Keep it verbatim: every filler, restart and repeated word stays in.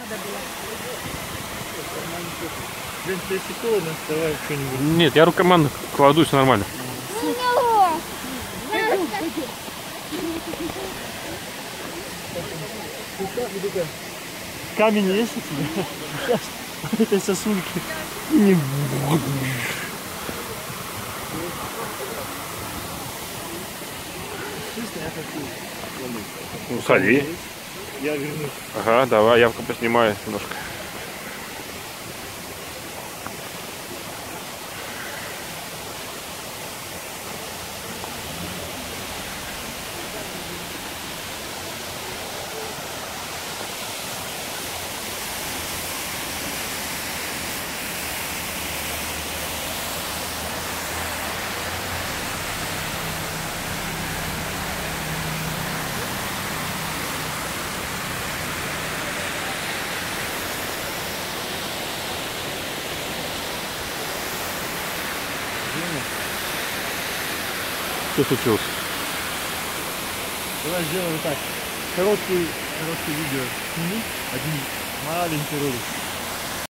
когда было. Блин, если холодно, давай что-нибудь. Нет, я рукоман кладу, все нормально. Камень есть у тебя? Это сосульки. Не... Честно, я хочу. Ну, ходи. Я вернусь. Ага, давай, я поснимаю немножко. Что случилось? Давай сделаем вот так. Короткий, короткий видео. Сними один маленький ролик.